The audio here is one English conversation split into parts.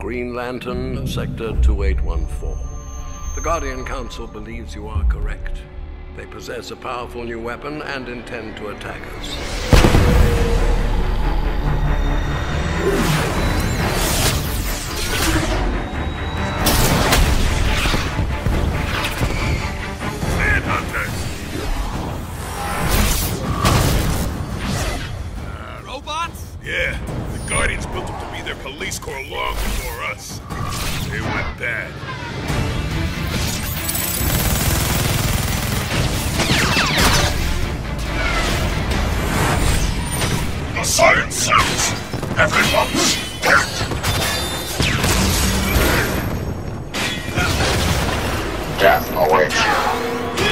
Green Lantern, Sector 2814. The Guardian Council believes you are correct. They possess a powerful new weapon and intend to attack us. Robots? Yeah, the Guardians built them to be their police corps long before us. They went bad. The siren sounds! Everyone's dead! Death awaits you.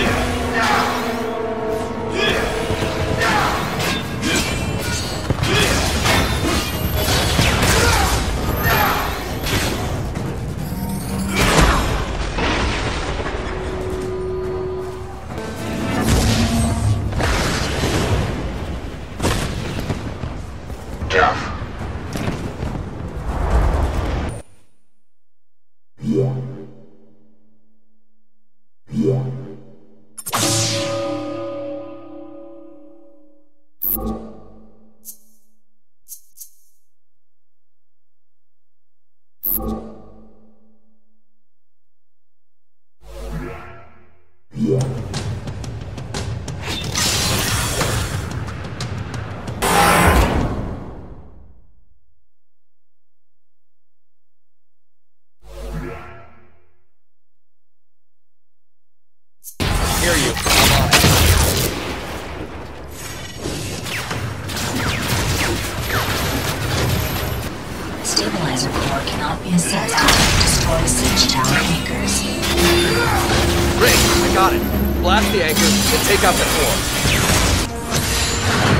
Stabilizer core cannot be assessed to destroy siege tower anchors. Great, I got it. Blast the anchors and take out the core.